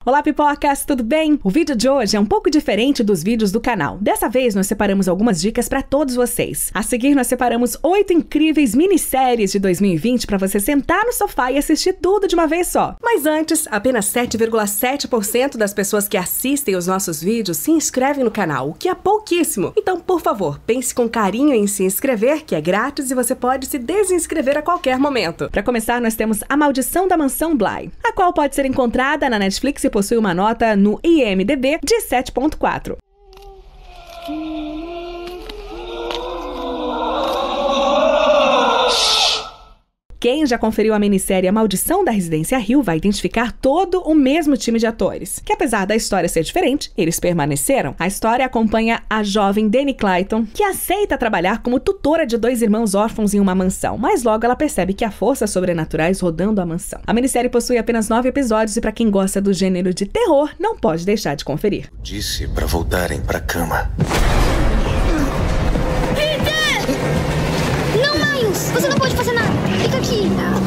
Olá, pipocas, tudo bem? O vídeo de hoje é um pouco diferente dos vídeos do canal. Dessa vez, nós separamos algumas dicas para todos vocês. A seguir, nós separamos 8 incríveis minisséries de 2020 para você sentar no sofá e assistir tudo de uma vez só. Mas antes, apenas 7,7% das pessoas que assistem os nossos vídeos se inscrevem no canal, o que é pouquíssimo. Então, por favor, pense com carinho em se inscrever, que é grátis e você pode se desinscrever a qualquer momento. Para começar, nós temos A Maldição da Mansão Bly, a qual pode ser encontrada na Netflix e possui uma nota no IMDb de 7.4. Quem já conferiu a minissérie A Maldição da Residência Hill vai identificar todo o mesmo time de atores, que apesar da história ser diferente, eles permaneceram. A história acompanha a jovem Dani Clayton, que aceita trabalhar como tutora de 2 irmãos órfãos em uma mansão, mas logo ela percebe que há forças sobrenaturais rodando a mansão. A minissérie possui apenas 9 episódios e para quem gosta do gênero de terror, não pode deixar de conferir. Disse para voltarem para cama. Não, Miles! Você não pode fazer nada! Fica aqui!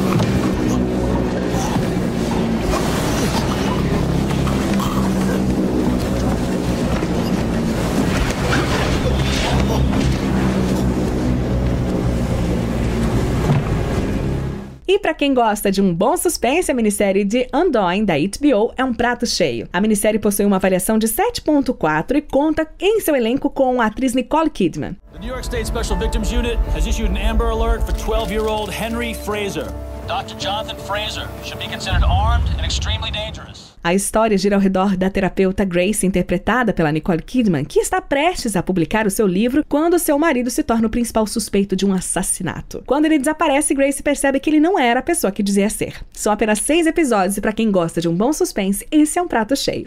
E pra quem gosta de um bom suspense, a minissérie de Undoing, da HBO, é um prato cheio. A minissérie possui uma avaliação de 7.4 e conta em seu elenco com a atriz Nicole Kidman. The New York State Special Victims Unit has issued an Amber Alert for 12-year-old Henry Fraser. Dr. Jonathan Fraser should be considered armed and extremely dangerous. A história gira ao redor da terapeuta Grace, interpretada pela Nicole Kidman, que está prestes a publicar o seu livro quando seu marido se torna o principal suspeito de um assassinato. Quando ele desaparece, Grace percebe que ele não era a pessoa que dizia ser. São apenas 6 episódios e para quem gosta de um bom suspense, esse é um prato cheio.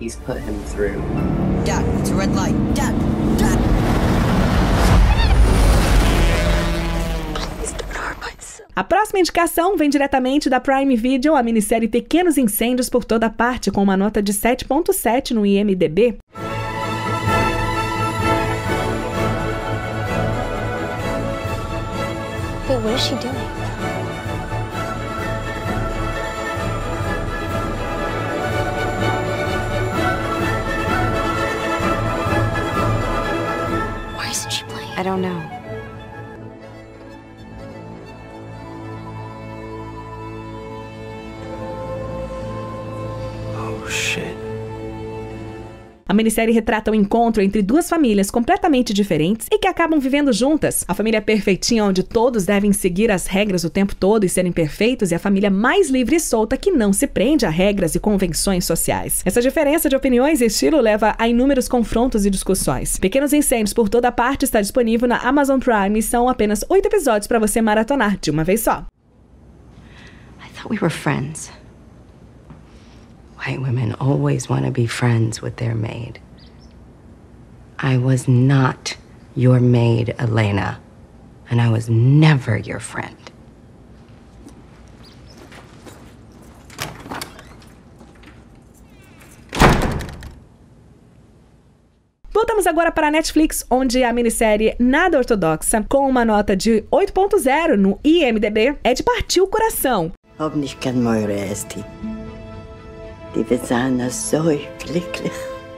Dad, it's a red light. Dad, Dad. A próxima indicação vem diretamente da Prime Video, a minissérie Pequenos Incêndios por Toda Parte, com uma nota de 7.7 no IMDb. Wait, what is she doing? Why isn't she playing? I don't know. Oh, shit. A minissérie retrata o encontro entre 2 famílias completamente diferentes e que acabam vivendo juntas. A família perfeitinha, onde todos devem seguir as regras o tempo todo e serem perfeitos, e a família mais livre e solta que não se prende a regras e convenções sociais. Essa diferença de opiniões e estilo leva a inúmeros confrontos e discussões. Pequenos Incêndios por Toda Parte está disponível na Amazon Prime e são apenas 8 episódios para você maratonar de uma vez só. I thought we were friends. White women always want to be friends with their maid. I was not your maid, Elena, and I was never your friend. Voltamos agora para a Netflix, onde a minissérie Nada Ortodoxa, com uma nota de 8.0 no IMDb, é de partir o coração. Hoffentlich kann Moira esti. Wir sind so glücklich.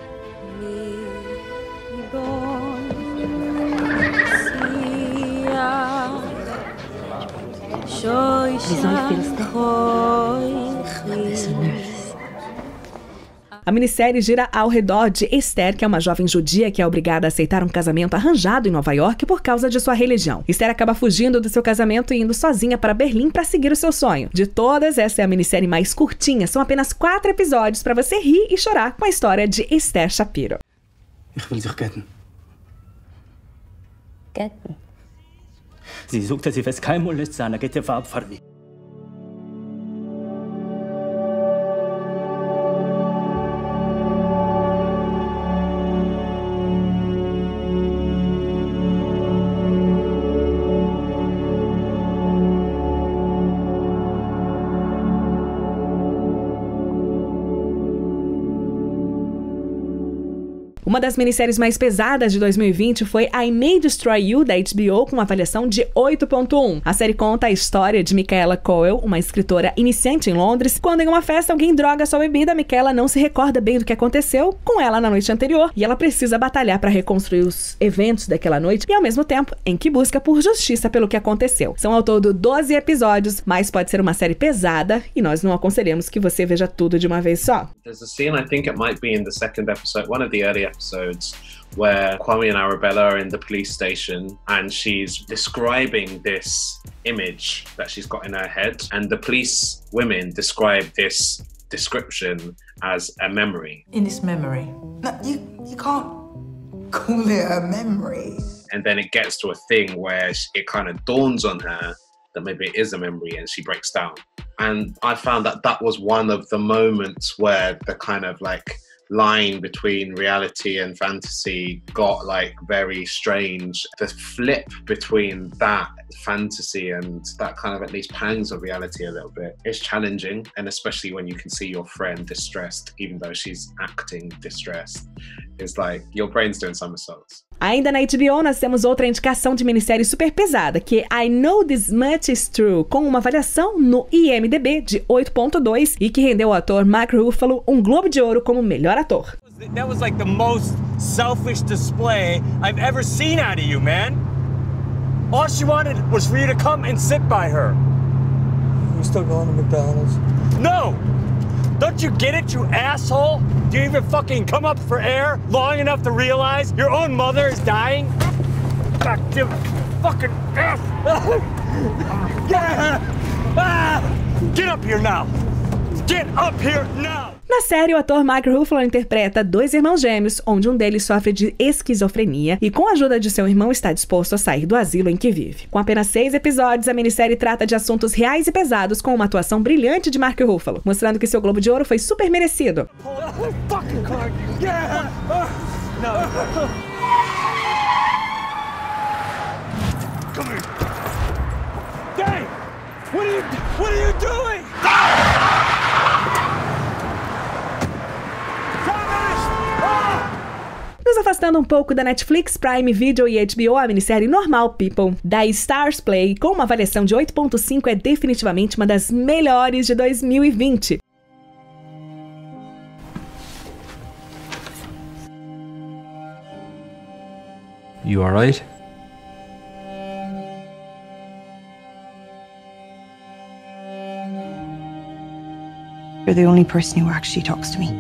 A minissérie gira ao redor de Esther, que é uma jovem judia que é obrigada a aceitar um casamento arranjado em Nova York por causa de sua religião. Esther acaba fugindo do seu casamento e indo sozinha para Berlim para seguir o seu sonho. De todas, essa é a minissérie mais curtinha. São apenas 4 episódios para você rir e chorar com a história de Esther Shapiro. Ich will dich retten. Retten? Sie sucht, dass sie fast kein molest seiner geht der Farbe. O Uma das minisséries mais pesadas de 2020 foi I May Destroy You, da HBO, com uma avaliação de 8.1. A série conta a história de Michaela Coel, uma escritora iniciante em Londres, quando em uma festa alguém droga sua bebida. Michaela não se recorda bem do que aconteceu com ela na noite anterior e ela precisa batalhar para reconstruir os eventos daquela noite e ao mesmo tempo em que busca por justiça pelo que aconteceu. São ao todo 12 episódios, mas pode ser uma série pesada e nós não aconselhamos que você veja tudo de uma vez só. There's a scene, I think it might be in the second episode, one of the early episodes, where Kwame and Arabella are in the police station and she's describing this image that she's got in her head, and the police women describe this description as a memory. In this memory. No, you can't call it a memory. And then it gets to a thing where it kind of dawns on her that maybe it is a memory and she breaks down. And I found that that was one of the moments where the kind of like line between reality and fantasy got like very strange. The flip between that fantasy and that kind of at least pangs of reality a little bit is challenging, and especially when you can see your friend distressed even though she's acting distressed. It's like your brain's doing somersaults. Ainda na HBO, nós temos outra indicação de minissérie super pesada, que é I Know This Much Is True, com uma avaliação no IMDb de 8.2 e que rendeu ao ator Mark Ruffalo um Globo de Ouro como melhor ator. That was like the most selfish display I've ever seen out of you, man. All she wanted was for you to come and sit by her. We still going to McDonald's? No! Don't you get it, you asshole? Do you even fucking come up for air long enough to realize your own mother is dying? God damn fucking ass! Get up here now! Get up here now! Na série, o ator Mark Ruffalo interpreta dois irmãos gêmeos, onde um deles sofre de esquizofrenia e, com a ajuda de seu irmão, está disposto a sair do asilo em que vive. Com apenas 6 episódios, a minissérie trata de assuntos reais e pesados com uma atuação brilhante de Mark Ruffalo, mostrando que seu Globo de Ouro foi super merecido. What are you doing? Nos afastando um pouco da Netflix, Prime Video e HBO, a minissérie Normal People, da Stars Play, com uma avaliação de 8.5, é definitivamente uma das melhores de 2020. You alright? You're the only person who actually talks to me.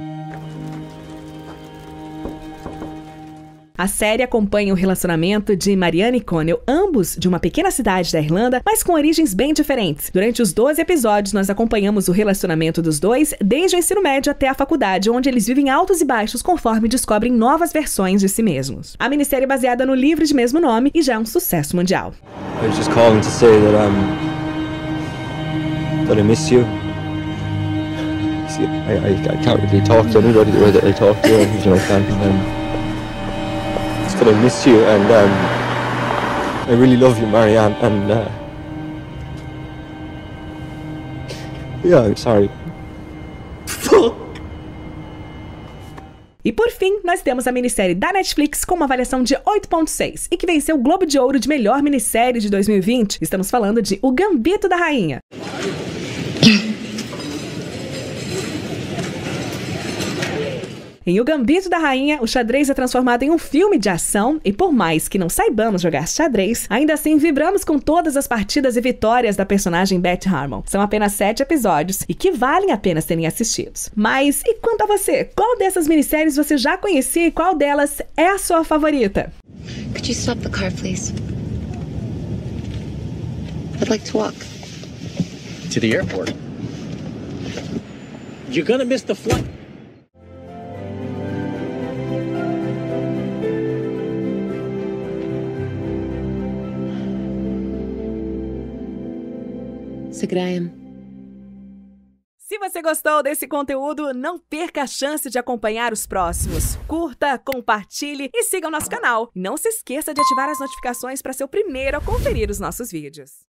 A série acompanha o relacionamento de Marianne e Connell, ambos de uma pequena cidade da Irlanda, mas com origens bem diferentes. Durante os 12 episódios, nós acompanhamos o relacionamento dos dois, desde o ensino médio até a faculdade, onde eles vivem altos e baixos conforme descobrem novas versões de si mesmos. A minissérie é baseada no livro de mesmo nome e já é um sucesso mundial. I was just calling to say that I miss you. See, I can't really talk to anybody the way that I talk to you, you know, but I miss you, and I really love you, Marianne, and yeah, I'm sorry. Fuck! E por fim, nós temos a minissérie da Netflix com uma avaliação de 8.6 e que venceu o Globo de Ouro de melhor minissérie de 2020. Estamos falando de O Gambito da Rainha. Em O Gambito da Rainha, o xadrez é transformado em um filme de ação e por mais que não saibamos jogar xadrez, ainda assim vibramos com todas as partidas e vitórias da personagem Beth Harmon. São apenas 7 episódios e que valem a pena serem assistidos. Mas e quanto a você? Qual dessas minisséries você já conhecia e qual delas é a sua favorita? Could you stop the car, please? I'd like to walk. To the airport. You're gonna miss the flight. Graham. Se você gostou desse conteúdo, não perca a chance de acompanhar os próximos. Curta, compartilhe e siga o nosso canal. Não se esqueça de ativar as notificações para ser o primeiro a conferir os nossos vídeos.